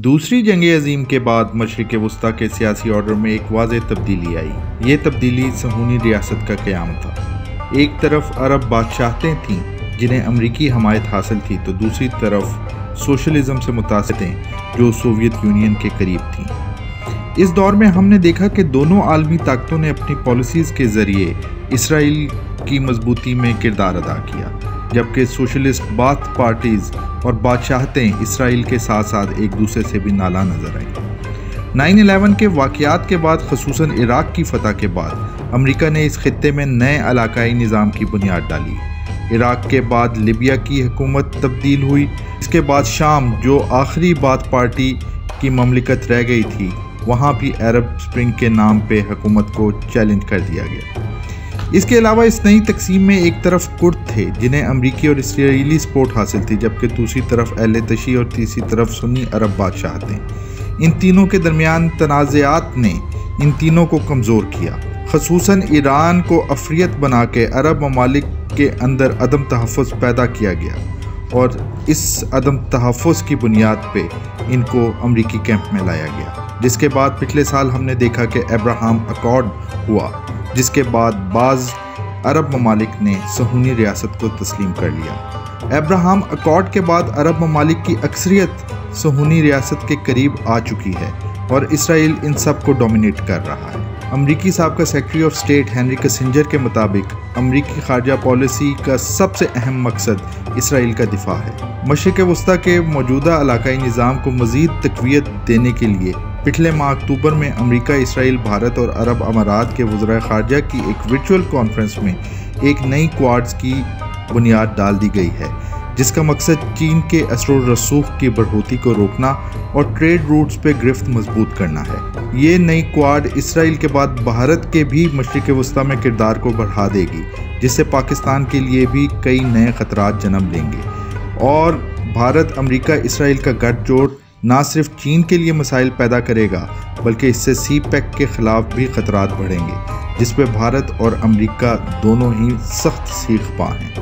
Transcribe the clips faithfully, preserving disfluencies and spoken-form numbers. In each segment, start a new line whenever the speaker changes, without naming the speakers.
दूसरी जंग अजीम के बाद मशरिक़ वस्ता के सियासी ऑर्डर में एक वाज़ेह तब्दीली आई। ये तब्दीली सहूनी रियासत का क़याम था। एक तरफ अरब बादशाहतें थीं जिन्हें अमरीकी हमायत हासिल थी, तो दूसरी तरफ सोशलिज़म से मुतासिर जो सोवियत यूनियन के करीब थीं। इस दौर में हमने देखा कि दोनों आलमी ताकतों ने अपनी पॉलिसीज़ के ज़रिए इसराइल की मजबूती में किरदार अदा किया, जबकि सोशलिस्ट बाथ पार्टीज़ और बादशाहतें इसराइल के साथ साथ एक दूसरे से भी नाला नजर आई। नाइन इलेवन के वाक़यात के बाद, खसूसन इराक़ की फतह के बाद, अमेरिका ने इस खित्ते में नए इलाकाई निज़ाम की बुनियाद डाली। इराक़ के बाद लिबिया की हुकूमत तब्दील हुई। इसके बाद शाम, जो आखिरी बाथ पार्टी की ममलिकत रह गई थी, वहाँ भी अरब स्प्रिंग के नाम पे हुकूमत को चैलेंज कर दिया गया। इसके अलावा इस नई तकसीम में एक तरफ कुर्द थे जिन्हें अमरीकी और इसराइली सपोर्ट हासिल थी, जबकि दूसरी तरफ अहले तशी और तीसरी तरफ सुन्नी अरब बादशाह थे। इन तीनों के दरमियान तनाज़ात ने इन तीनों को कमज़ोर किया। खसूसन ईरान को अफरियत बना के अरब ममालिक के अंदर अदम तहफ़्फ़ुज़ पैदा किया गया और इस अदम तहफ़्फ़ुज़ की बुनियाद पे इनको अमरीकी कैंप में लाया गया, जिसके बाद पिछले साल हमने देखा कि अब्राहम अकॉर्ड हुआ, जिसके बाद बाज़ अरब ममालिक ने सहूनी रियासत को तस्लीम कर लिया। अब्राहम अकॉर्ड के बाद अरब ममालिक की अक्सरियत सहूनी रियासत के करीब आ चुकी है और इसराइल इन सब को डोमिनेट कर रहा है। अमरीकी साबका secretary of state Henry Kissinger के मुताबिक अमरीकी खारजा पॉलिसी का सबसे अहम मकसद इसराइल का दिफा है। मशरिक़ वस्ता के मौजूदा इलाकाई निज़ाम को मज़ीद तक़वियत देने के लिए पिछले माह अक्टूबर में अमेरिका, इसराइल, भारत और अरब अमारात के वज़राए ख़ारजा की एक वर्चुअल कॉन्फ्रेंस में एक नई क्वाड्स की बुनियाद डाल दी गई है, जिसका मकसद चीन के असर रसूख की बढ़ोतरी को रोकना और ट्रेड रूट्स पे गिरफ्त मजबूत करना है। ये नई क्वाड इसराइल के बाद भारत के भी मशरिक़ वस्ता में किरदार को बढ़ा देगी, जिससे पाकिस्तान के लिए भी कई नए ख़तरात जन्म लेंगे और भारत, अमेरिका, इसराइल का गठजोड़ ना सिर्फ चीन के लिए मसाइल पैदा करेगा, बल्कि इससे सी पैक के ख़िलाफ़ भी ख़तरात बढ़ेंगे, जिस पर भारत और अमेरिका दोनों ही सख्त सीख पा हैं।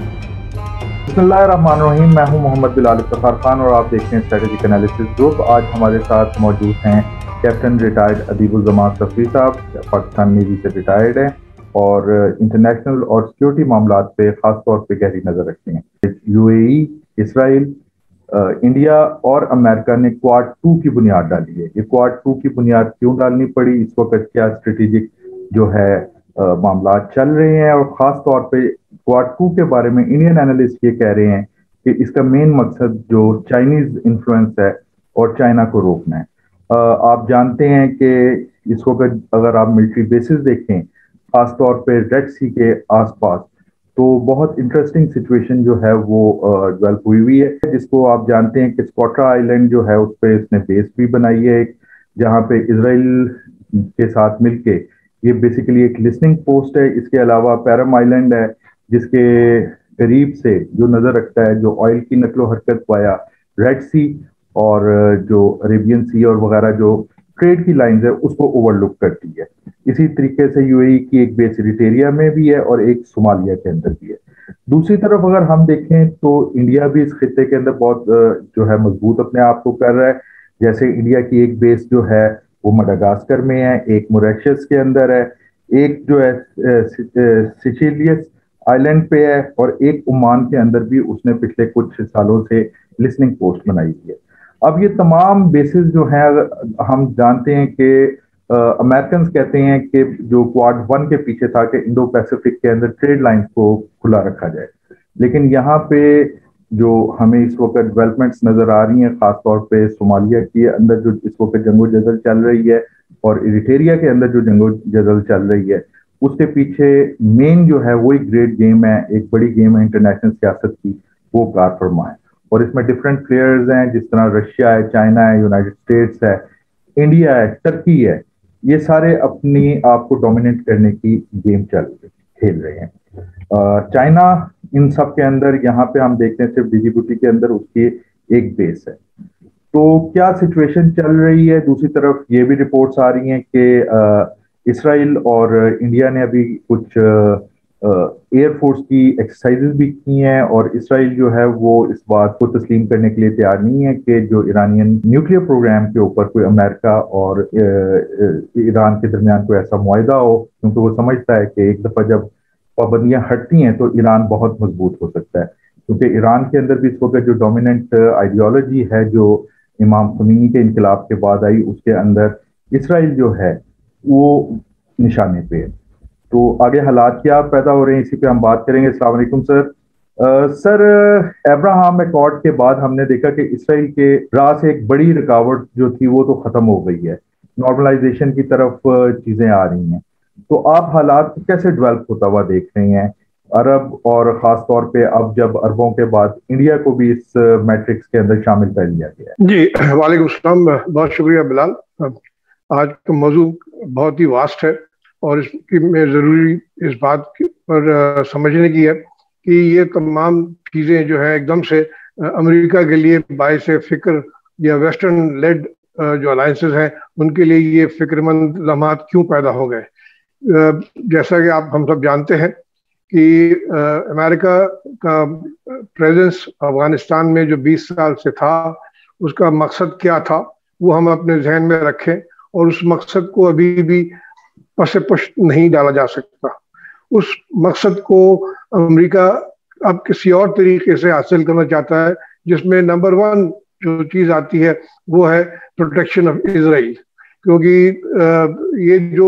बिस्मिल्लाहिर्रहमानिर्रहीम, मैं हूं मोहम्मद बिलाल इफ्तिखार खान और आप देखते हैं स्ट्रेटेजिक एनालिसिस ग्रुप। आज हमारे साथ मौजूद हैं कैप्टन रिटायर्ड अदीबुज़्ज़मान सफ़ी साहब, पाकिस्तान नेवी से रिटायर्ड हैं और इंटरनेशनल और सिक्योरिटी मामलात पे ख़ास तौर पे गहरी नज़र रखते हैं। यूएई, इसराइल, इंडिया और अमेरिका ने क्वाड टू की बुनियाद डाली है। ये क्वाड टू की बुनियाद क्यों डालनी पड़ी, इस वक्त क्या स्ट्रेटेजिक जो है मामला चल रहे हैं, और ख़ास तौर पे क्वाड टू के बारे में इंडियन एनालिस्ट ये कह रहे हैं कि इसका मेन मकसद जो चाइनीज़ इन्फ्लुएंस है और चाइना को रोकना है। आ, आप जानते हैं कि इस वक्त अगर आप मिलिट्री बेसिस देखें, ख़ास तौर पे रेड सी के आसपास, तो बहुत इंटरेस्टिंग सिचुएशन जो है वो डेवलप हुई हुई है, जिसको आप जानते हैं कि स्कॉट्रा आइलैंड जो है उस पर इसने बेस भी बनाई है, एक जहाँ पे इजराइल के साथ मिलके ये बेसिकली एक लिसनिंग पोस्ट है। इसके अलावा पैरम आइलैंड है, जिसके करीब से जो नज़र रखता है, जो ऑयल की नकलो हरकत वाया रेड सी और जो अरेबियन सी और वगैरह जो ट्रेड की लाइंस है उसको ओवरलुक करती है। इसी तरीके से यूएई की एक बेस इरिटेरिया में भी है और एक सोमालिया के अंदर भी है। दूसरी तरफ अगर हम देखें तो इंडिया भी इस खित्ते के अंदर बहुत जो है मजबूत अपने आप को कर रहा है। जैसे इंडिया की एक बेस जो है वो मडागास्कर में है, एक मॉरिशस के अंदर है, एक जो है सिचिलियस आइलैंड पे है और एक ओमान के अंदर भी उसने पिछले कुछ सालों से लिसनिंग पोस्ट बनाई हुई है। अब ये तमाम बेसिस जो हैं, हम जानते हैं कि अमेरिकन कहते हैं कि जो क्वाड वन के पीछे था कि इंडो पैसिफिक के अंदर ट्रेड लाइंस को खुला रखा जाए, लेकिन यहाँ पे जो हमें इस वक्त डेवलपमेंट्स नजर आ रही हैं, खासतौर पे सोमालिया के अंदर जो इस वक्त जंगो जदल चल रही है और इरिटेरिया के अंदर जो जंगो जदल चल रही है, उसके पीछे मेन जो है वो एक ग्रेट गेम है, एक बड़ी गेम है इंटरनेशनल सियासत की, वो कार फरमा है। और इसमें डिफरेंट प्लेयर्स हैं, जिस तरह रशिया है, चाइना है, यूनाइटेड स्टेट्स है, इंडिया है, टर्की है, ये सारे अपनी आप को डोमिनेट करने की गेम चल खेल रहे हैं। चाइना इन सब के अंदर, यहाँ पे हम देखते हैं सिर्फ डिजिबुटी के अंदर उसकी एक बेस है। तो क्या सिचुएशन चल रही है। दूसरी तरफ ये भी रिपोर्ट्स आ रही हैं कि इसराइल और इंडिया ने अभी कुछ एयरफोर्स की एक्सरसाइजेज भी की हैं, और इसराइल जो है वो इस बात को तस्लीम करने के लिए तैयार नहीं है कि जो ईरानियन न्यूक्लियर प्रोग्राम के ऊपर कोई अमेरिका और ईरान के दरमियान कोई ऐसा मुआहिदा हो, क्योंकि वो समझता है कि एक दफ़ा जब पाबंदियां हटती हैं तो ईरान बहुत मजबूत हो सकता है, क्योंकि ईरान के अंदर भी इस वक्त जो डोमिनेंट आइडियोलॉजी है जो इमाम खुमैनी के इनकलाब के बाद आई, उसके अंदर इसराइल जो है वो निशाने पे है। तो आगे हालात क्या पैदा हो रहे हैं इसी पे हम बात करेंगे। अस्सलाम वालेकुम सर। आ, सर अब्राहम अकॉर्ड के बाद हमने देखा कि इसराइल के राह से एक बड़ी रुकावट जो थी वो तो खत्म हो गई है, नॉर्मलाइजेशन की तरफ चीजें आ रही हैं। तो आप हालात कैसे डेवलप होता हुआ देख रहे हैं अरब, और ख़ास तौर पे अब जब अरबों के बाद इंडिया को भी इस मैट्रिक्स के अंदर शामिल कर लिया गया है?
जी वालेकुम सलाम, बहुत शुक्रिया बिलाल। आज का मौजू बहुत ही वास्ट है और इसकी में ज़रूरी इस बात पर समझने की है कि ये तमाम चीज़ें जो है एकदम से अमेरिका के लिए बायस फिक्र या वेस्टर्न लेड जो अलायंसेस हैं उनके लिए ये फिक्रमंद लम्हात क्यों पैदा हो गए। जैसा कि आप हम सब जानते हैं कि अमेरिका का प्रेजेंस अफगानिस्तान में जो बीस साल से था उसका मकसद क्या था वो हम अपने जहन में रखें, और उस मकसद को अभी भी पसे पुष्ट नहीं डाला जा सकता। उस मकसद को अमेरिका अब किसी और तरीके से हासिल करना चाहता है, जिसमें नंबर वन जो चीज़ आती है वो है प्रोटेक्शन ऑफ इजराइल, क्योंकि ये जो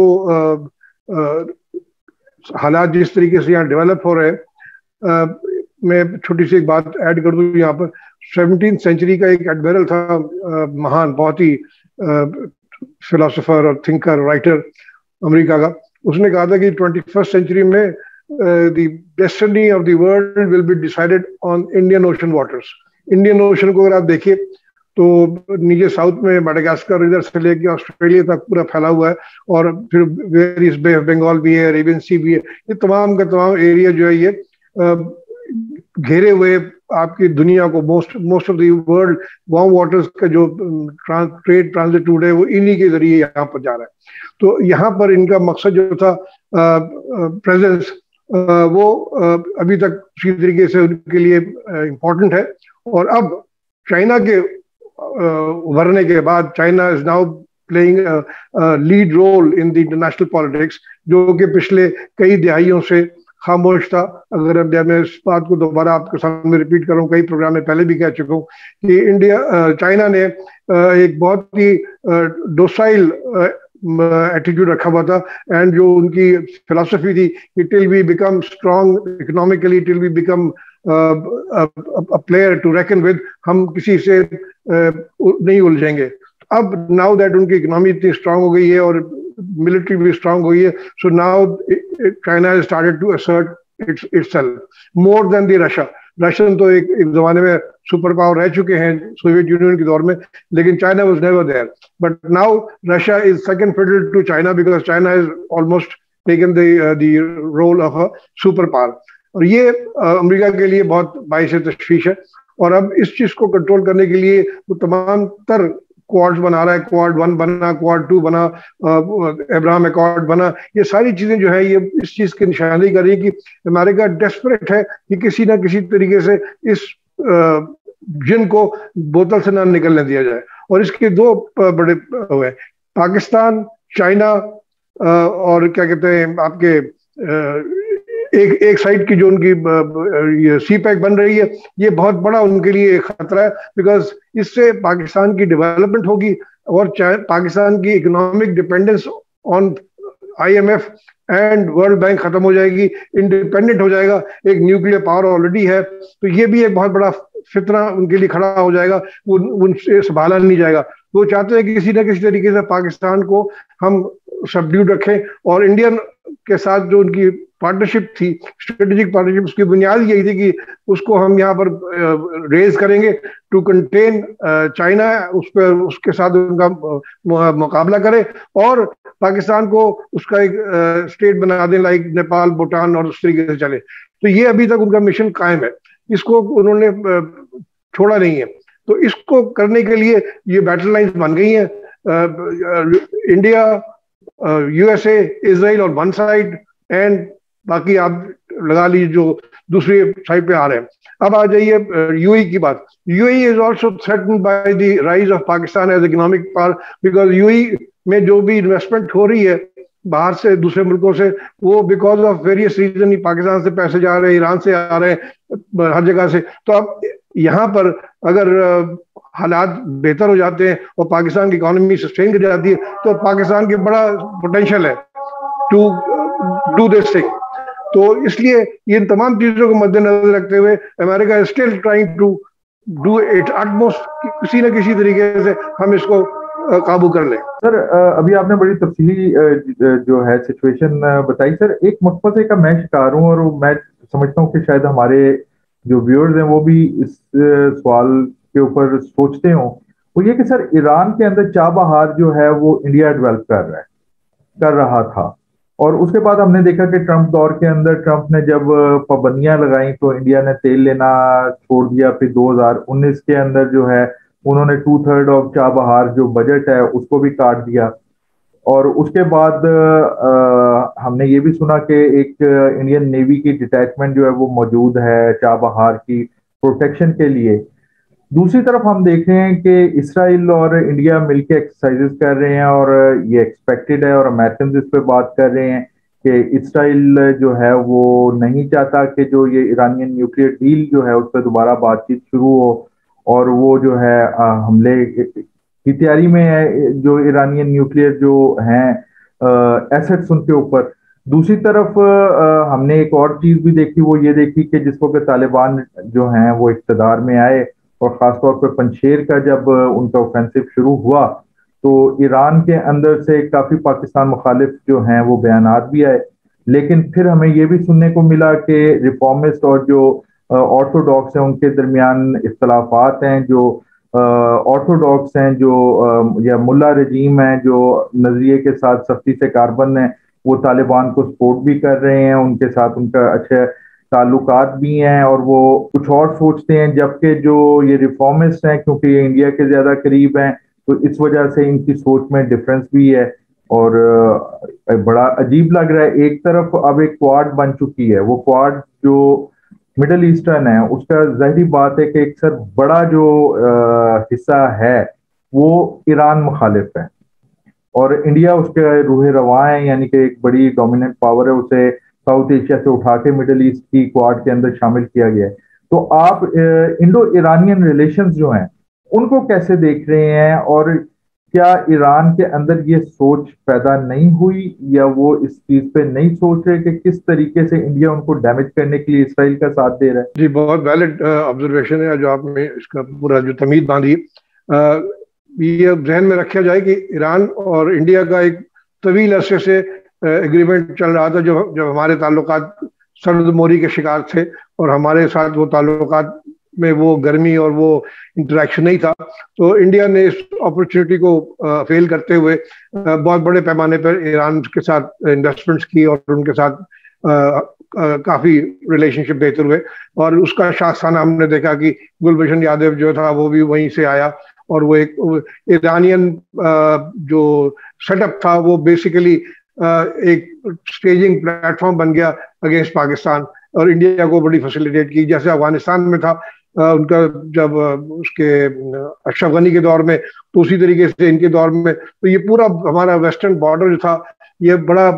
हालात जिस तरीके से यहाँ डेवलप हो रहे हैं, मैं छोटी सी एक बात ऐड कर दूँ यहाँ पर। सेवनटीन सेंचुरी का एक एडमिरल था, आ, महान बहुत ही फिलोसोफर और थिंकर राइटर अमेरिका का, उसने कहा था कि ट्वेंटी फर्स्ट सेंचुरी में the destiny of the world will be decided on Indian ocean waters. Indian ocean को अगर आप देखिए तो नीचे साउथ में मेडागास्कर इधर से लेके ऑस्ट्रेलिया तक पूरा फैला हुआ है, और फिर वेरियस बे ऑफ बंगाल भी है, अरेबियन सी भी है। ये तमाम का तमाम एरिया जो है ये घेरे हुए आपकी दुनिया को most most of the world warm waters का जो ट्रेड ट्रांजिट रूट है वो इन्हीं के जरिए यहाँ पर जा रहा है। तो यहाँ पर इनका मकसद जो था प्रेजेंस वो आ, अभी तक किसी तरीके से उनके लिए इम्पोर्टेंट है, और अब चाइना के उभरने के बाद China is now playing lead role in the international politics, जो कि पिछले कई दिहाइयों से खामोश था। अगर अब मैं इस बात को दोबारा आपके सामने रिपीट करूं, कई प्रोग्राम में पहले भी कह चुका हूं कि इंडिया चाइना ने एक बहुत ही डोसाइल एटीट्यूड रखा हुआ था, एंड जो उनकी फिलॉसफी थी कि till we become strong economically, till we become a player to reckon with, हम किसी से uh, नहीं उलझेंगे। अब नाउ दैट उनकी इकोनॉमी इतनी स्ट्रांग हो गई है और मिलिट्री भी स्ट्रांग हो गई है, so now China has started to assert its itself more than the Russia. Russian तो एक, एक जमाने में सुपर पावर रह चुके हैं सोवियत यूनियन के दौर में, लेकिन China was never there. But now Russia is second fiddle to China because China has almost taken the the role of a super power, और ये अमेरिका के लिए बहुत बाइस तशवीश है। और अब इस चीज को कंट्रोल करने के लिए वो तमाम तर क्वाड्स बना रहा है, क्वाड वन बना, क्वाड टू बना, अब्राहम अकॉर्ड बना। ये सारी चीजें जो है ये इस चीज की निशानी कर रही है कि अमेरिका डेस्परेट है कि किसी ना किसी तरीके से इस जिन को बोतल से ना निकलने दिया जाए। और इसके दो बड़े हुए, पाकिस्तान, चाइना और क्या कहते हैं आपके एक एक साइड की जो उनकी ये सी पैक बन रही है, ये बहुत बड़ा उनके लिए खतरा है, बिकॉज इससे पाकिस्तान की डेवलपमेंट होगी और पाकिस्तान की economic dependence on IMF and world bank खत्म हो जाएगी, इंडिपेंडेंट हो जाएगा। एक न्यूक्लियर पावर ऑलरेडी है, तो ये भी एक बहुत बड़ा फितना उनके लिए खड़ा हो जाएगा, उन उनसे संभाला नहीं जाएगा। वो चाहते हैं कि किसी न किसी तरीके से पाकिस्तान को हम सबड्यूड रखें, और इंडियन के साथ जो उनकी पार्टनरशिप थी, स्ट्रेटेजिक पार्टनरशिप, उसकी बुनियाद यही थी कि उसको हम यहाँ पर रेज करेंगे टू कंटेन चाइना, उस पर उसके साथ उनका मुकाबला करें और पाकिस्तान को उसका एक स्टेट बना दें लाइक नेपाल, भूटान, और उस तरीके से चले। तो ये अभी तक उनका मिशन कायम है, इसको उन्होंने छोड़ा नहीं है। तो इसको करने के लिए ये बैटल लाइन्स बन गई हैं, India, USA, Israel on one side, and बाकी आप लगा लीजिए जो दूसरी साइड पे आ रहे हैं। अब आ जाइए यूएई की बात। UAE is also threatened by the rise of Pakistan as economic power, because UAE में जो भी इन्वेस्टमेंट हो रही है बाहर से दूसरे मुल्कों से, वो बिकॉज ऑफ वेरियस रीजन ही पाकिस्तान से पैसे जा रहे हैं, ईरान से आ रहे हैं, हर जगह से। तो अब यहाँ पर अगर हालात बेहतर हो जाते हैं और पाकिस्तान की इकोनॉमी सस्टेन कर जाती है तो पाकिस्तान की बड़ा पोटेंशियल है टू डू दिस थिंग। तो इसलिए इन तमाम चीजों को मद्देनजर रखते हुए America is still trying to do it utmost, किसी न किसी तरीके से हम इसको काबू कर लें।
सर अभी आपने बड़ी तफसीली जो है सिचुएशन बताई। सर एक मकसद का मैं शिकार हूँ और मैं समझता हूँ कि शायद हमारे जो व्यूअर्स हैं वो भी इस सवाल के ऊपर सोचते हो, वो ये कि सर ईरान के अंदर चाबहार जो है वो इंडिया डेवलप कर रहा है कर रहा था, और उसके बाद हमने देखा कि ट्रंप दौर के अंदर ट्रंप ने जब पाबंदियां लगाई तो इंडिया ने तेल लेना छोड़ दिया। फिर दो हज़ार उन्नीस के अंदर जो है उन्होंने टू थर्ड ऑफ चाबहार जो बजट है उसको भी काट दिया। और उसके बाद आ, हमने ये भी सुना कि एक इंडियन नेवी की डिटैचमेंट जो है वो मौजूद है चाबहार की प्रोटेक्शन के लिए। दूसरी तरफ हम देख रहे हैं कि इसराइल और इंडिया मिलकर एक्सरसाइजेस कर रहे हैं और ये एक्सपेक्टेड है, और अमेरिकन इस पे बात कर रहे हैं कि इसराइल जो है वो नहीं चाहता कि जो ये ईरानियन न्यूक्लियर डील जो है उस पर दोबारा बातचीत शुरू हो, और वो जो है आ, हमले की तैयारी में है जो ईरानियन न्यूक्लियर जो हैं एसेट्स उनके ऊपर। दूसरी तरफ आ, हमने एक और चीज भी देखी, वो ये देखी कि जिस वक्त तालिबान जो हैं वो इक़्तिदार में आए और ख़ासतौर पर पंशेर का जब उनका ऑफेंसिव शुरू हुआ तो ईरान के अंदर से काफ़ी पाकिस्तान मुखालिफ जो हैं वो बयानात भी आए। लेकिन फिर हमें ये भी सुनने को मिला कि रिफॉर्मिस्ट और जो ऑर्थोडॉक्स हैं उनके दरमियान इख्तलाफात हैं, जो ऑर्थोडॉक्स हैं जो या मुल्ला रजीम हैं जो नजरिए के साथ सख्ती से कारबंद हैं, वो तालिबान को सपोर्ट भी कर रहे हैं, उनके साथ उनका अच्छे ताल्लुकात भी हैं और वो कुछ और सोचते हैं। जबकि जो ये रिफॉर्मिस्ट हैं क्योंकि ये इंडिया के ज्यादा करीब हैं तो इस वजह से इनकी सोच में डिफरेंस भी है और बड़ा अजीब लग रहा है। एक तरफ अब एक क्वाड बन चुकी है, वो क्वाड जो मिडल ईस्टर्न है उसका जाहिर बात है कि एक सर बड़ा जो हिस्सा है वो ईरान मुखालिफ है और इंडिया उसके रूहे रवा है, यानी कि एक बड़ी डोमिनेंट पावर है, उसे साउथ एशिया से उठा के मिडिल ईस्ट की क्वाड के अंदर शामिल किया गया है। तो आप इंडो ईरानियन रिलेशंस जो हैं उनको कैसे देख रहे हैं, और क्या ईरान के अंदर ये सोच पैदा नहीं हुई या वो इस चीज पे नहीं सोच रहे कि किस तरीके से इंडिया उनको डैमेज करने के लिए इसराइल का साथ दे रहा है?
जी बहुत वैलिड ऑब्जर्वेशन है जो आपने इसका पूरा जो तमीज बांधी। ये ध्यान में रखा जाए कि ईरान और इंडिया का एक तवील अरसे से एग्रीमेंट चल रहा था, जो जब हमारे ताल्लुकात सर्द मोरी के शिकार थे और हमारे साथ वो ताल्लुकात में वो गर्मी और वो इंटरेक्शन नहीं था, तो इंडिया ने इस अपॉर्चुनिटी को फेल करते हुए आ, बहुत बड़े पैमाने पर ईरान के साथ इन्वेस्टमेंट्स की और उनके साथ आ, आ, काफी रिलेशनशिप बेहतर हुए। और उसका शाखसाना हमने देखा कि गुलभूषण यादव जो था वो भी वहीं से आया और वो एक ईरानियन जो सेटअप था वो बेसिकली एक स्टेजिंग प्लेटफॉर्म बन गया अगेंस्ट पाकिस्तान और इंडिया को बड़ी फैसिलिटेट की। जैसे अफगानिस्तान में था उनका जब उसके अशरफ गनी के दौर में, तो उसी तरीके से इनके दौर में, तो ये पूरा हमारा वेस्टर्न बॉर्डर जो था ये बड़ा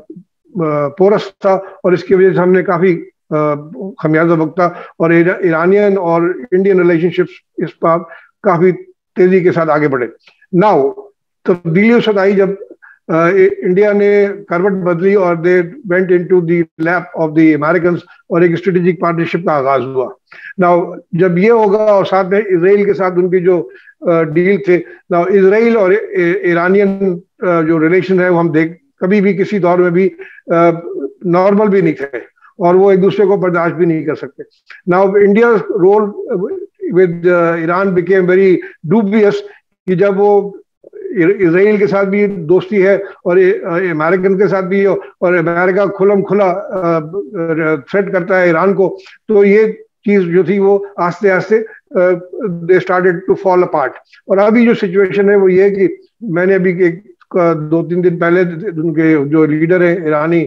पोरस था और इसकी वजह से हमने काफी खमियाजा भुगता और ईरानियन और इंडियन रिलेशनशिप्स इस पर काफी तेजी के साथ आगे बढ़े। नाउ तब्दीली उस आई जब इंडिया ने करवट बदली और they went into the lap of the Americans और एक स्ट्रेटेजिक पार्टनरशिप का आगाज हुआ। नाउ जब ये होगा और साथ में इजराइल के साथ उनकी जो डील थे, नाउ इजराइल और ईरानियन जो रिलेशन है वो हम देख कभी भी किसी दौर में भी नॉर्मल भी नहीं थे और वो एक दूसरे को बर्दाश्त भी नहीं कर सकते। Now India role with Iran became very dubious कि जब वो इजराइल के साथ भी दोस्ती है और अमेरिकन के साथ भी और अमेरिका खुलम खुला थ्रेट करता है ईरान को, तो ये चीज जो थी वो आस्ते आस्ते they started to fall apart. और अभी जो सिचुएशन है वो ये है कि मैंने अभी एक दो तीन दिन पहले उनके जो लीडर है ईरानी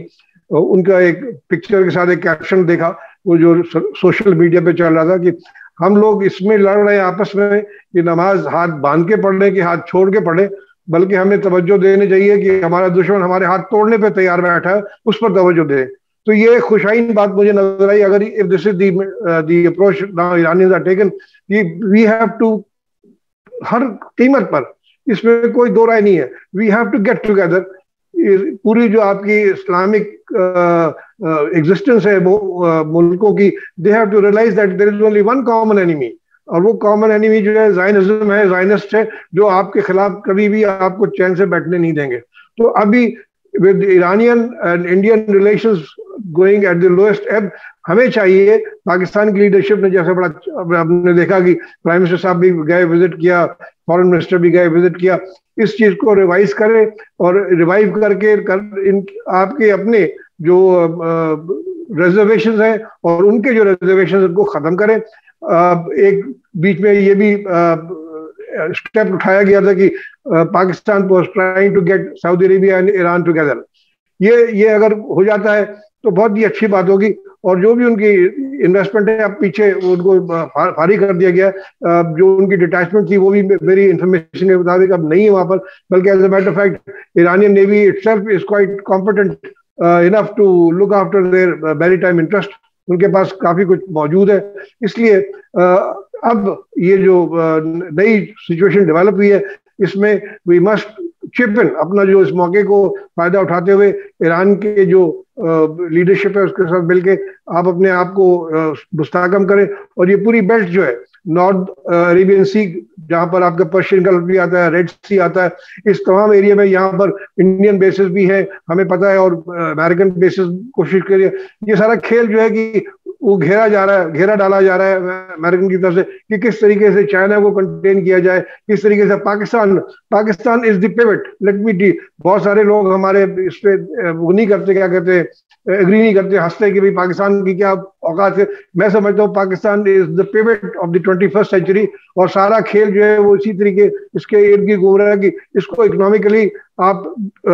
उनका एक पिक्चर के साथ एक कैप्शन देखा, वो जो सोशल मीडिया पे चल रहा था कि हम लोग इसमें लड़ रहे हैं आपस में कि नमाज हाथ बांध के पढ़ लें कि हाथ छोड़ के पढ़े, बल्कि हमें तवज्जो देनी चाहिए कि हमारा दुश्मन हमारे हाथ तोड़ने पे तैयार बैठा है, उस पर तवज्जो दें। तो ये खुशाइन बात मुझे नजर आई। अगर if this is the approach now Iranians are taken, we have to, हर कीमत पर, इसमें कोई दो राय नहीं है, we have to get together. पूरी जो आपकी इस्लामिक एग्जिस्टेंस है वो uh, मुल्कों की, they have to realize that there is only one common enemy, और वो कॉमन एनिमी जो है ज़ायनिज़्म है, ज़ायनिस्ट है, जो आपके खिलाफ कभी भी आपको चैन से बैठने नहीं देंगे। तो अभी with Iranian and Indian relations going at the lowest ebb, हमें चाहिए, पाकिस्तान की लीडरशिप ने जैसे बड़ा, आपने देखा कि प्राइम मिनिस्टर साहब भी गए विजिट किया, फॉरेन मिनिस्टर भी गए विजिट किया, इस चीज को रिवाइज करें और रिवाइव करके कर, इन आपके अपने जो रिजर्वेशन है और उनके जो रिजर्वेशन उनको खत्म करें। एक बीच में ये भी स्टेप उठाया गया था कि Pakistan was trying to get Saudi Arabia and Iran together. ये ये अगर हो जाता है तो बहुत ही अच्छी बात होगी, और जो भी उनकी इन्वेस्टमेंट है अब पीछे उनको फारिग कर दिया गया। जो उनकी डिटैचमेंट थी वो भी मेरी इंफॉर्मेशन के मुताबिक अब नहीं है वहां पर, बल्कि as a matter of fact Iranian navy itself is quite competent enough to look after their maritime interest, उनके पास काफी कुछ मौजूद है। इसलिए अब ये जो नई सिचुएशन डेवलप हुई है, इसमें वी मस्ट चिप इन, अपना जो इस मौके को फायदा उठाते हुए ईरान के जो लीडरशिप है उसके साथ मिलके आप अपने आप को मुस्तहकम करें, और ये पूरी बेल्ट जो है नॉर्थ अरेबियन सी, जहां पर आपका पर्शियन गल्फ भी आता है, रेड सी आता है, इस तमाम एरिया में यहाँ पर इंडियन बेसिस भी है हमें पता है, और अमेरिकन बेसिस कोशिश करिए। ये सारा खेल जो है कि वो घेरा जा रहा है, घेरा डाला जा रहा है अमेरिकन की तरफ से कि किस तरीके से चाइना को कंटेन किया जाए, किस तरीके से Pakistan Pakistan is the pivot. Let me डी, बहुत सारे लोग हमारे इस पे वो नहीं करते, क्या कहते हैं, एग्री नहीं करते, हंसते कि भाई पाकिस्तान की क्या औकात है। मैं समझता हूँ Pakistan is the pivot of the twenty first century, और सारा खेल जो है वो इसी तरीके इसके इर्द गिर्द घूम रहा है कि इसको इकोनॉमिकली आप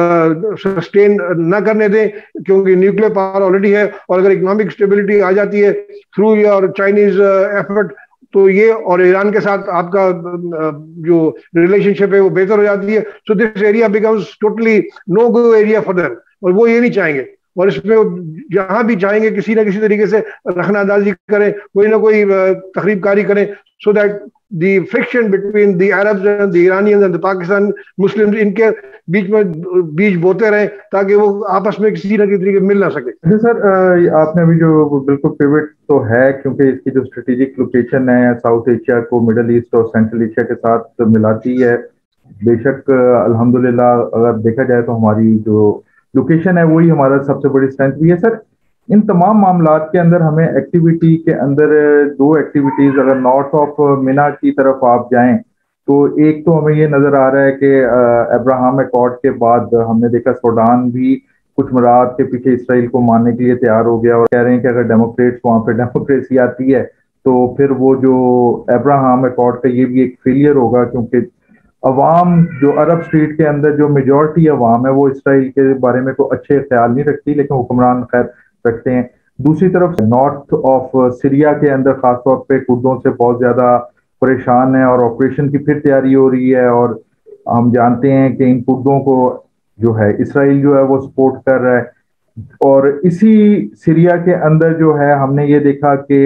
सस्टेन न करने दें, क्योंकि न्यूक्लियर पावर ऑलरेडी है, और अगर इकोनॉमिक स्टेबिलिटी आ जाती है थ्रू योर चाइनीज एफर्ट, तो ये और ईरान के साथ आपका जो रिलेशनशिप है वो बेहतर हो जाती है। So this area becomes totally no go area for them, और वो ये नहीं चाहेंगे, और इसमें जहां भी चाहेंगे किसी ना किसी तरीके से रखनादाजी करें, कोई ना कोई तकरीबकारी करें, so that the friction between the Arabs and the Iranians and the Pakistan Muslims, इनके बीच में बीज बोते रहे ताकि वो आपस में किसी न किसी तरीके मिल ना सके।
अच्छा सर, आपने अभी जो बिल्कुल पिवट तो है, क्योंकि इसकी जो स्ट्रेटेजिक लोकेशन है साउथ एशिया को मिडल ईस्ट और सेंट्रल एशिया के साथ मिलाती है। बेशक अल्हम्दुलिल्लाह अगर देखा जाए तो हमारी जो लोकेशन है वही हमारा सबसे बड़ी स्ट्रेंथ भी है। सर, इन तमाम मामलात के अंदर हमें एक्टिविटी के अंदर दो एक्टिविटीज, अगर नॉर्थ ऑफ मिना की तरफ आप जाएं तो एक तो हमें ये नजर आ रहा है कि अब्राहम अकॉर्ड के बाद हमने देखा सूडान भी कुछ मराहत के पीछे इसराइल को मानने के लिए तैयार हो गया, और कह रहे हैं कि अगर डेमोक्रेट्स वहां पे डेमोक्रेसी आती है तो फिर वो जो अब्राहम अकॉर्ड का ये भी एक फेलियर होगा, क्योंकि अवाम जो अरब स्टेट के अंदर जो मेजॉरिटी अवाम है वो इसराइल के बारे में कोई अच्छे ख्याल नहीं रखती, लेकिन हुक्मरान खैर रखते हैं। दूसरी तरफ नॉर्थ ऑफ सीरिया के अंदर खासतौर पे कुर्दों से बहुत ज्यादा परेशान है, और ऑपरेशन की फिर तैयारी हो रही है, और हम जानते हैं कि इन कुर्दों को जो है इसराइल जो है वो सपोर्ट कर रहा है। और इसी सीरिया के अंदर जो है हमने ये देखा कि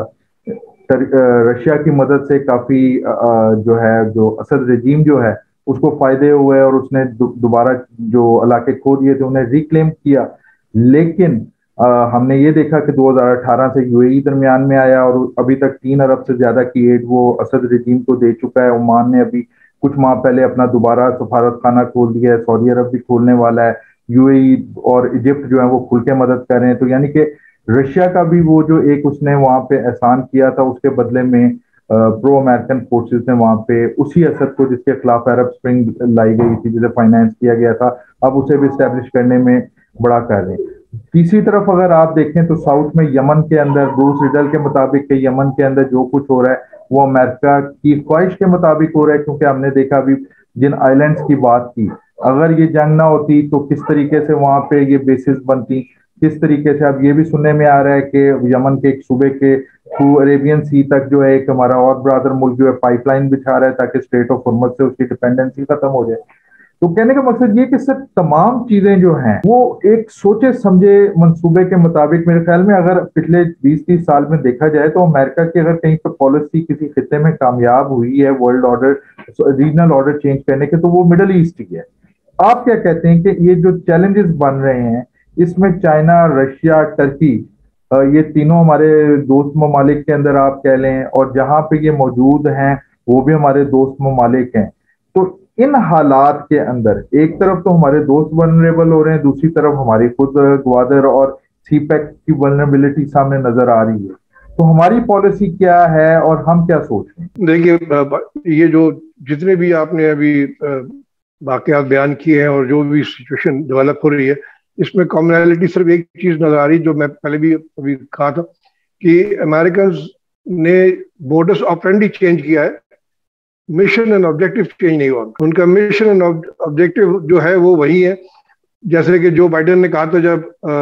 रशिया की मदद से काफी जो है जो असद रजीम जो है उसको फायदे हुए, और उसने दोबारा जो इलाके खो दिए थे उन्हें रिक्लेम किया। लेकिन आ, हमने ये देखा कि दो हज़ार अठारह से यूएई दरमियान में आया, और अभी तक तीन अरब से ज्यादा की एड वो असद रजीम को दे चुका है। ओमान ने अभी कुछ माह पहले अपना दोबारा सफारत खाना खोल दिया है, सऊदी अरब भी खोलने वाला है, यूएई और इजिप्ट जो है वो खुल के मदद कर रहे हैं। तो यानी कि रशिया का भी वो जो एक उसने वहां पे एहसान किया था, उसके बदले में प्रो अमेरिकन फोर्सेस ने वहां पे उसी असद को जिसके खिलाफ अरब स्प्रिंग लाई गई थी, जिसे फाइनेंस किया गया था, अब उसे भी स्टैब्लिश करने में बड़ा कर रहे हैं। तीसरी तरफ अगर आप देखें तो साउथ में यमन के अंदर ब्रूस रिडल के मुताबिक कि यमन के अंदर जो कुछ हो रहा है वो अमेरिका की ख्वाहिश के मुताबिक हो रहा है, क्योंकि हमने देखा अभी जिन आइलैंड्स की बात की, अगर ये जंग ना होती तो किस तरीके से वहां पे ये बेसिस बनती। किस तरीके से अब ये भी सुनने में आ रहा है कि यमन के एक सूबे के थ्रू अरेबियन सी तक जो है एक हमारा और ब्रादर मुल्क जो है पाइपलाइन बिछा रहा है ताकि स्ट्रेट ऑफ हॉर्मज से उसकी डिपेंडेंसी खत्म हो जाए। तो कहने का मकसद ये कि सर तमाम चीजें जो हैं वो एक सोचे समझे मंसूबे के मुताबिक, मेरे ख्याल में अगर पिछले बीस तीस साल में देखा जाए तो अमेरिका की अगर कहीं पर पॉलिसी किसी खिते में कामयाब हुई है world order, regional order change करने के, तो वो मिडल ईस्ट ही है। आप क्या कहते हैं कि ये जो चैलेंजेस बन रहे हैं इसमें चाइना, रशिया, टर्की, ये तीनों हमारे दोस्त ममालिक के अंदर आप कह लें, और जहां पे ये मौजूद हैं वो भी हमारे दोस्त ममालिक हैं, तो इन हालात के अंदर एक तरफ तो हमारे दोस्त वल्नरेबल हो रहे हैं, दूसरी तरफ हमारी खुद ग्वादर और सीपैक की वल्नरेबिलिटी सामने नजर आ रही है, तो हमारी पॉलिसी क्या है और हम क्या सोच रहे हैं?
देखिए, ये जो जितने भी आपने अभी वाकयात बयान किए हैं और जो भी सिचुएशन डेवलप हो रही है, इसमें कॉमनैलिटी सिर्फ एक चीज नजर आ रही, जो मैं पहले भी अभी कहा था कि अमेरिकन ने मोडस ऑपरेंडी चेंज किया है, मिशन एंड ऑब्जेक्टिव चेंज नहीं हुआ। उनका मिशन एंड ऑब्जेक्टिव जो है वो वही है, जैसे कि जो बाइडेन ने कहा था जब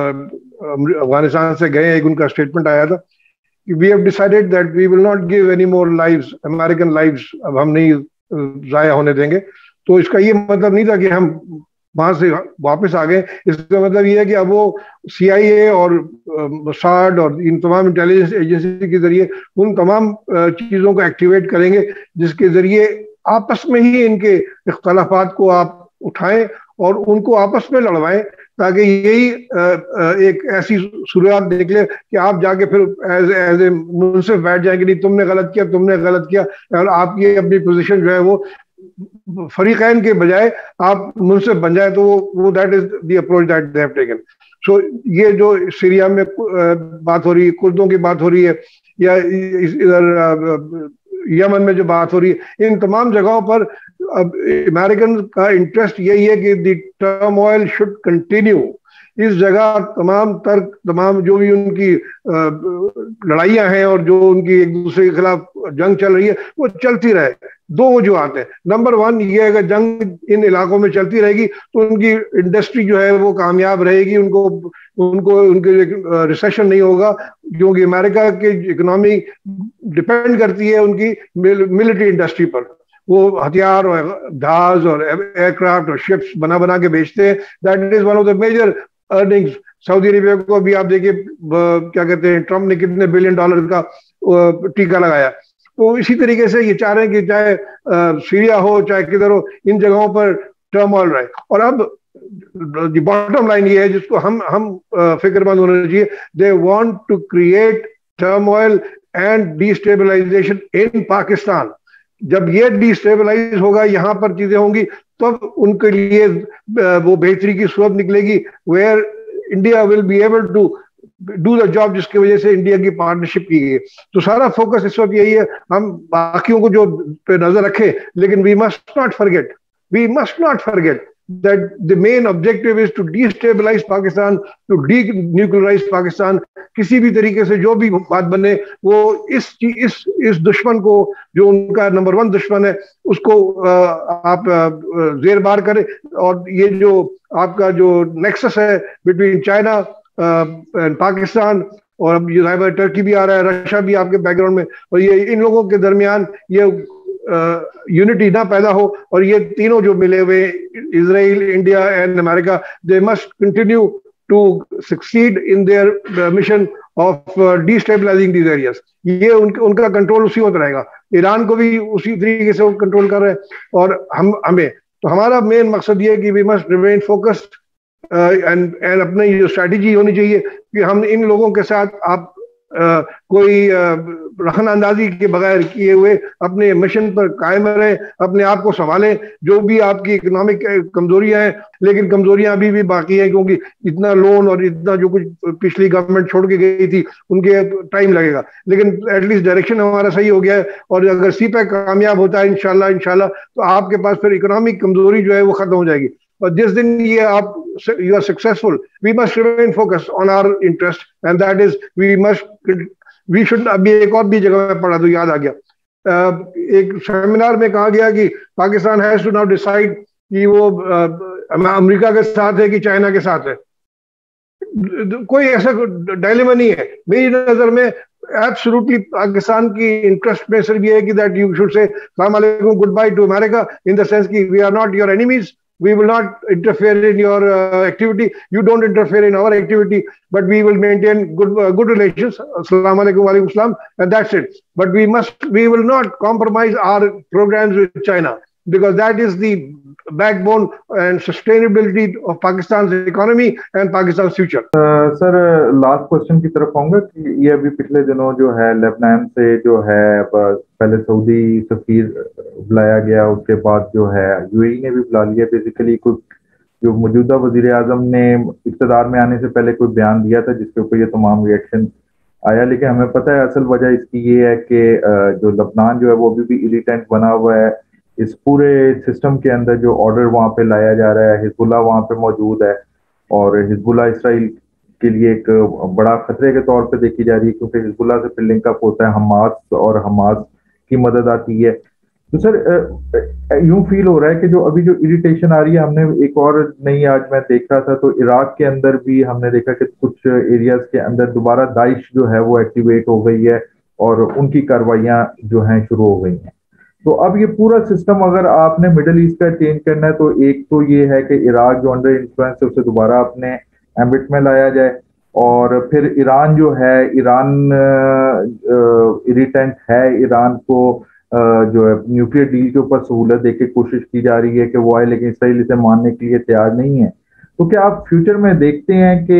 अफगानिस्तान से गए, एक उनका स्टेटमेंट आया था कि we have decided that we will not give any more lives, American lives अब हम नहीं जाया होने देंगे। तो इसका ये मतलब नहीं था कि हम वहां से वापस आ गए, इसका मतलब ये है कि अब वो सी आई ए और मोसाद और इन तमाम इंटेलिजेंस एजेंसी के जरिए उन तमाम चीज़ों को एक्टिवेट करेंगे जिसके जरिए आपस में ही इनके इख्तलाफात को आप उठाएं और उनको आपस में लड़वाएं, ताकि यही एक ऐसी सूरत निकले कि आप जाके फिर एज एज ए मुंसिफ बैठ जाएंगे, नहीं तुमने गलत किया, तुमने गलत किया, और आपकी अपनी पोजीशन जो है वो फरीकैन के बजाय आप मुंसिफ बन जाए, तो वो वो that is the approach that they have taken. So ये जो सीरिया में बात हो रही है, कुर्दों की बात हो रही है, या इधर यमन में जो बात हो रही है, इन तमाम जगहों पर अब अमेरिकन का इंटरेस्ट यही है कि द टर्मोइल शुड कंटिन्यू। इस जगह तमाम तर्क, तमाम जो भी उनकी लड़ाइयां हैं और जो उनकी एक दूसरे के खिलाफ जंग चल रही है वो चलती रहे। दो वजूहत है, नंबर वन ये है अगर जंग इन इलाकों में चलती रहेगी तो उनकी इंडस्ट्री जो है वो कामयाब रहेगी, उनको उनको उनके रिसेशन नहीं होगा, क्योंकि अमेरिका की इकोनॉमी डिपेंड करती है उनकी मिलिट्री इंडस्ट्री पर। वो हथियार और जहाज और एयरक्राफ्ट और शिप्स बना बना के बेचते हैं, that is one of the major earnings. Saudi Arabia को भी आप देखिए क्या कहते हैं, ट्रम्प ने कितने बिलियन डॉलर का टीका लगाया। तो इसी तरीके से ये चाह रहे हैं कि चाहे सीरिया हो चाहे किधर हो, इन जगहों पर टर्मोइल रहे। और अब बॉटम लाइन ये है जिसको हम हम फिक्रमंद होना चाहिए, they want to create turmoil and destabilization in Pakistan. जब ये डिस्टेबलाइज होगा, यहाँ पर चीजें होंगी, तब तो उनके लिए वो बेहतरी की सूरत निकलेगी, where India will be able to do the job, जिसकी वजह से इंडिया की पार्टनरशिप की गई है। तो सारा फोकस इस वक्त यही है, हम बाकियों को जो पे नजर रखें, लेकिन we must not forget we must not forget that the main objective is to destabilize Pakistan, to denuclearize Pakistan। किसी भी तरीके से जो भी बात बने, वो इस इस इस दुश्मन को, जो उनका नंबर वन दुश्मन है, उसको आप जेर बार करें। और ये जो आपका जो नेक्सस है बिटवीन चाइना एंड पाकिस्तान, और अब ये जाहिर टर्की भी आ रहा है, रशिया भी आपके बैकग्राउंड में, और ये इन लोगों के दरमियान ये यूनिटी uh, ना पैदा हो, और ये तीनों जो मिले हुए Israel, India and America, they must continue to succeed in their mission of destabilizing these areas. ये उनके उनका कंट्रोल उसी वक्त रहेगा। ईरान को भी उसी तरीके से वो कंट्रोल कर रहे हैं, और हम हमें तो हमारा मेन मकसद ये है कि we must remain focused and and अपनी जो स्ट्रैटेजी होनी चाहिए कि हम इन लोगों के साथ आप Uh, कोई रहन अंदाजी के बगैर किए हुए अपने मिशन पर कायम रहे, अपने आप को संभालें। जो भी आपकी इकोनॉमिक कमजोरियां हैं, लेकिन कमजोरियां अभी भी बाकी हैं, क्योंकि इतना लोन और इतना जो कुछ पिछली गवर्नमेंट छोड़ के गई थी, उनके टाइम लगेगा, लेकिन एटलीस्ट डायरेक्शन हमारा सही हो गया है। और अगर सीपैक कामयाब होता है इंशाल्लाह इंशाल्लाह तो आपके पास फिर इकोनॉमिक कमजोरी जो है वो खत्म हो जाएगी। और जिस दिन ये आप you are successful, we must remain focused on our interest, and that is we must we should. अभी एक और भी जगह में पढ़ा तो याद आ गया, एक सेमिनार में कहा गया कि Pakistan has to now decide कि वो अमेरिका के साथ है कि चाइना के साथ है। कोई ऐसा डायलेमा नहीं है मेरी नजर में। एब्सोल्युटली पाकिस्तान की इंटरेस्ट में सिर्फ ये है कि दैट यू शुड से अस्सलाम वालेकुम good bye to America in the sense कि we are not your enemies, we will not interfere in your uh, activity, you don't interfere in our activity, but we will maintain good uh, good relations, assalamu alaikum wa alaikum salam, and that's it. But we must we will not compromise our programs with China, because that is the backbone and sustainability of Pakistan's economy and Pakistan's future.
Sir last question की तरफ आऊंगा कि ये अभी पिछले दिनों जो है लेबनान से जो है पहले सऊदी सफीर बुलाया गया, उसके बाद जो है यूएई ने भी बुला लिया। बेसिकली कुछ जो मौजूदा वजीर आजम ने इक़्तिदार में आने से पहले कोई बयान दिया था जिसके ऊपर ये तमाम रिएक्शन आया, लेकिन हमें पता है असल वजह इसकी ये है कि जो लेबनान जो है वो अभी भी इरिटेंट बना हुआ है। इस पूरे सिस्टम के अंदर जो ऑर्डर वहाँ पे लाया जा रहा है, हिजबुल्लाह वहाँ पे मौजूद है और हिजबुल्लाह इसराइल के लिए एक बड़ा खतरे के तौर पे देखी जा रही है, क्योंकि हिजबुल्लाह से फिर लिंकअप होता है हमास और हमास की मदद आती है। तो सर यूं फील हो रहा है कि जो अभी जो इरिटेशन आ रही है, हमने एक और नई आज मैं देख रहा था तो इराक के अंदर भी हमने देखा कि कुछ एरियाज के अंदर दोबारा दाइश जो है वो एक्टिवेट हो गई है और उनकी कार्रवाइयां जो हैं शुरू हो गई हैं। तो अब ये पूरा सिस्टम अगर आपने मिडल ईस्ट का चेंज करना है तो एक तो ये है कि इराक जो अंडर इन्फ्लुएंस है उसे दोबारा अपने एम्बिट में लाया जाए, और फिर ईरान जो है, ईरान इरिटेंट है, ईरान को आ, जो है न्यूक्लियर डील के ऊपर सहूलत देके कोशिश की जा रही है कि वो आए, लेकिन इसराइल इसे मानने के लिए तैयार नहीं है। तो क्या आप फ्यूचर में देखते हैं कि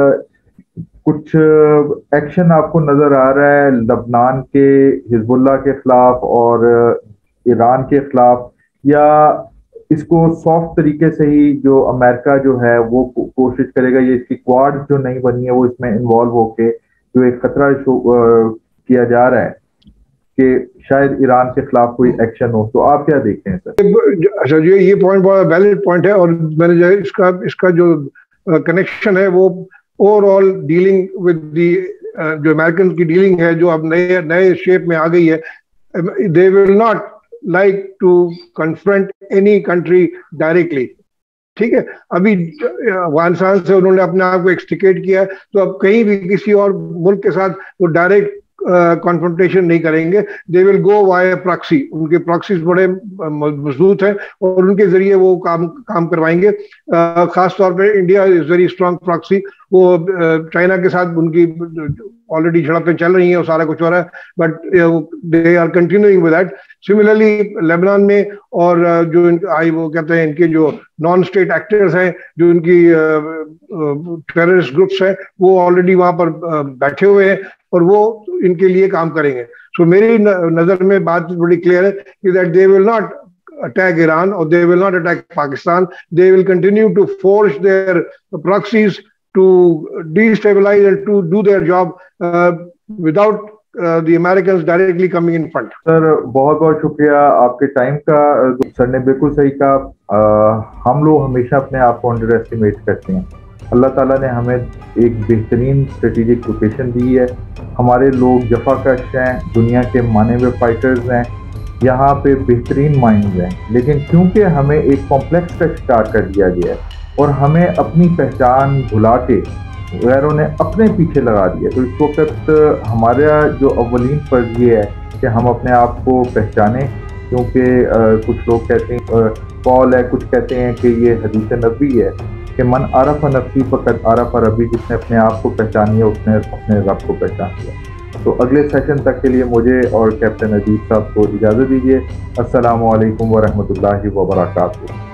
कुछ एक्शन आपको नजर आ रहा है लेबनान के हिजबुल्लाह के खिलाफ और ईरान के खिलाफ, या इसको सॉफ्ट तरीके से ही जो अमेरिका जो है वो को, कोशिश करेगा, ये इसकी क्वाड जो नहीं बनी है वो इसमें इन्वॉल्व होके जो एक खतरा किया जा रहा है कि शायद ईरान के खिलाफ कोई एक्शन हो, तो आप क्या देखते हैं सर?
अच्छा जी, ये पॉइंट बड़ा वैलिड पॉइंट है और मैंने जो इसका इसका जो कनेक्शन है वो ओवरऑल डीलिंग विद दी जो अमेरिकन की डीलिंग है जो अब नए नए शेप में आ गई है। They will not like to confront any country directly, ठीक है। अभी अफगानिस्तान से उन्होंने अपने आप को एक्सट्रिकेट किया, तो अब कहीं भी किसी और मुल्क के साथ वो डायरेक्ट कॉन्फ्रंटेशन uh, नहीं करेंगे। They will go via proxy, उनके प्रॉक्सीज बड़े मजबूत हैं और उनके जरिए वो काम काम करवाएंगे। uh, खास तौर पे India is very strong proxy. वो चाइना uh, के साथ उनकी ऑलरेडी झड़पें चल रही हैं और सारा कुछ हो रहा है, but they are continuing with that. Similarly Lebanon में और uh, जो आई वो कहते हैं इनके जो नॉन स्टेट एक्टर्स हैं, जो इनकी टेररिस्ट ग्रुप्स हैं, वो ऑलरेडी वहां पर uh, बैठे हुए हैं और वो इनके लिए काम करेंगे। सो so, मेरी नजर में बात बड़ी क्लियर है कि that they will not attack Iran और they will not attack Pakistan. They will continue to force their proxies to destabilize and to do their job without the Americans directly coming in front.
Sir बहुत बहुत शुक्रिया आपके time का। Sir ने बिल्कुल सही कहा, हम लोग हमेशा अपने आप को अंडर एस्टिमेट करते हैं। अल्लाह ताला ने हमें एक बेहतरीन स्ट्रेटेजिक लोकेशन दी है, हमारे लोग जफाकश हैं, दुनिया के माने हुए फाइटर्स हैं, यहाँ पे बेहतरीन माइंड्स हैं, लेकिन क्योंकि हमें एक कॉम्प्लेक्स का शिकार कर दिया गया है और हमें अपनी पहचान भुला के गैरों ने अपने पीछे लगा दिया, तो इस वक्त हमारा जो अव्वलीन फर्ज ये है कि हम अपने आप को पहचानें, क्योंकि कुछ लोग कहते हैं कौल है, कुछ कहते हैं कि ये हदीस नबी है कि मन आरफ नफ्सी फ़क़द आरफ रबी, जिसने अपने आप को पहचान लिया उसने अपने रब को पहचान लिया। तो अगले सेशन तक के लिए मुझे और कैप्टन अदीब साहब को इजाज़त दीजिए। अस्सलामु अलैकुम व रहमतुल्लाहि व बरकातुहू।